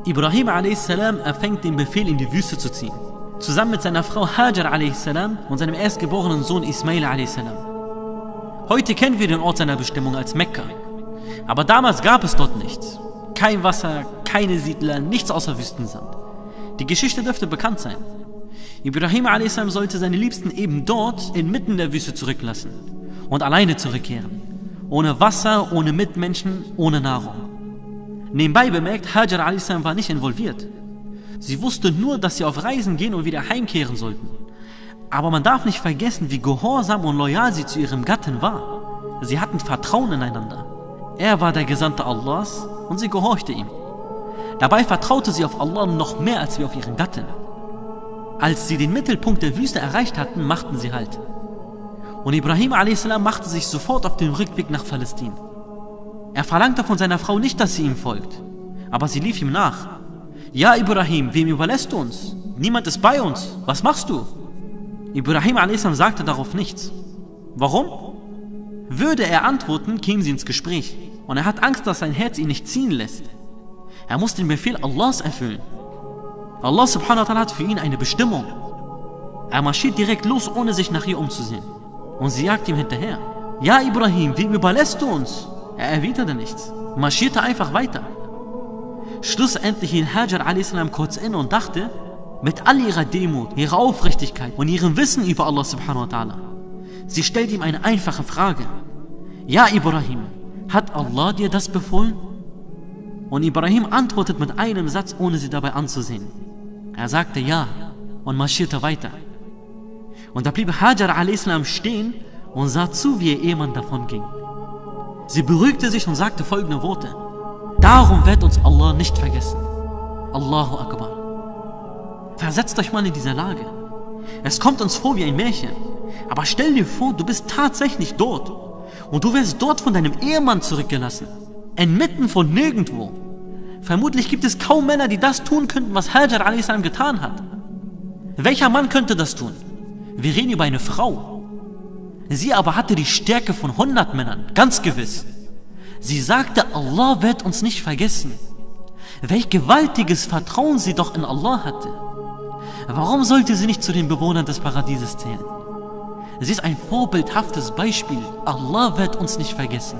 Ibrahim a.s. erfängt den Befehl, in die Wüste zu ziehen. Zusammen mit seiner Frau Hajar a.s. und seinem erstgeborenen Sohn Ismail a.s. Heute kennen wir den Ort seiner Bestimmung als Mekka. Aber damals gab es dort nichts. Kein Wasser, keine Siedler, nichts außer Wüstensand. Die Geschichte dürfte bekannt sein. Ibrahim a.s. sollte seine Liebsten eben dort inmitten der Wüste zurücklassen und alleine zurückkehren. Ohne Wasser, ohne Mitmenschen, ohne Nahrung. Nebenbei bemerkt, Hajar a.s. war nicht involviert. Sie wusste nur, dass sie auf Reisen gehen und wieder heimkehren sollten. Aber man darf nicht vergessen, wie gehorsam und loyal sie zu ihrem Gatten war. Sie hatten Vertrauen ineinander. Er war der Gesandte Allahs und sie gehorchte ihm. Dabei vertraute sie auf Allah noch mehr als wie auf ihren Gatten. Als sie den Mittelpunkt der Wüste erreicht hatten, machten sie Halt. Und Ibrahim a.s. machte sich sofort auf den Rückweg nach Palästina. Er verlangte von seiner Frau nicht, dass sie ihm folgt, aber sie lief ihm nach. Ja, Ibrahim, wem überlässt du uns? Niemand ist bei uns. Was machst du? Ibrahim a.s. sagte darauf nichts. Warum? Würde er antworten, kämen sie ins Gespräch. Und er hat Angst, dass sein Herz ihn nicht ziehen lässt. Er muss den Befehl Allahs erfüllen. Allah subhanahu wa ta'ala hat für ihn eine Bestimmung. Er marschiert direkt los, ohne sich nach ihr umzusehen. Und sie jagt ihm hinterher. Ja, Ibrahim, wem überlässt du uns? Er erwiderte nichts, marschierte einfach weiter. Schlussendlich hielt Hajar a.s. kurz inne und dachte, mit all ihrer Demut, ihrer Aufrichtigkeit und ihrem Wissen über Allah subhanahu wa ta'ala. Sie stellt ihm eine einfache Frage. Ja, Ibrahim, hat Allah dir das befohlen? Und Ibrahim antwortet mit einem Satz, ohne sie dabei anzusehen. Er sagte ja und marschierte weiter. Und da blieb Hajar a.s. stehen und sah zu, wie ihr Ehemann davon ging. Sie beruhigte sich und sagte folgende Worte. Darum wird uns Allah nicht vergessen. Allahu Akbar. Versetzt euch mal in diese Lage. Es kommt uns vor wie ein Märchen. Aber stell dir vor, du bist tatsächlich dort. Und du wirst dort von deinem Ehemann zurückgelassen. Inmitten von nirgendwo. Vermutlich gibt es kaum Männer, die das tun könnten, was Hajar a.s. getan hat. Welcher Mann könnte das tun? Wir reden über eine Frau. Sie aber hatte die Stärke von 100 Männern, ganz gewiss. Sie sagte, Allah wird uns nicht vergessen. Welch gewaltiges Vertrauen sie doch in Allah hatte. Warum sollte sie nicht zu den Bewohnern des Paradieses zählen? Sie ist ein vorbildhaftes Beispiel. Allah wird uns nicht vergessen.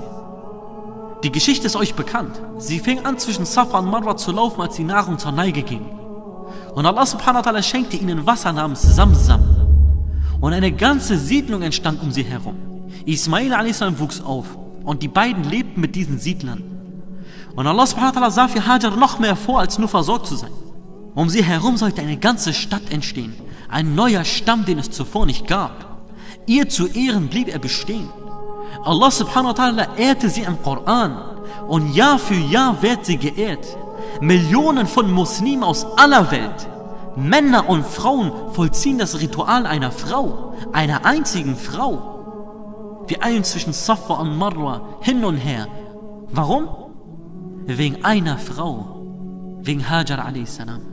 Die Geschichte ist euch bekannt. Sie fing an, zwischen Safa und Marwa zu laufen, als die Nahrung zur Neige ging. Und Allah subhanahu wa ta'ala schenkte ihnen Wasser namens Samsam. Und eine ganze Siedlung entstand um sie herum. Ismail a.s. wuchs auf und die beiden lebten mit diesen Siedlern. Und Allah subhanahu wa ta'ala sah für Hajar noch mehr vor, als nur versorgt zu sein. Um sie herum sollte eine ganze Stadt entstehen, ein neuer Stamm, den es zuvor nicht gab. Ihr zu Ehren blieb er bestehen. Allah subhanahu wa ta'ala ehrte sie im Koran und Jahr für Jahr wird sie geehrt. Millionen von Muslimen aus aller Welt, Männer und Frauen vollziehen das Ritual einer Frau, einer einzigen Frau. Wir eilen zwischen Safa und Marwa hin und her. Warum? Wegen einer Frau, wegen Hajar a.s.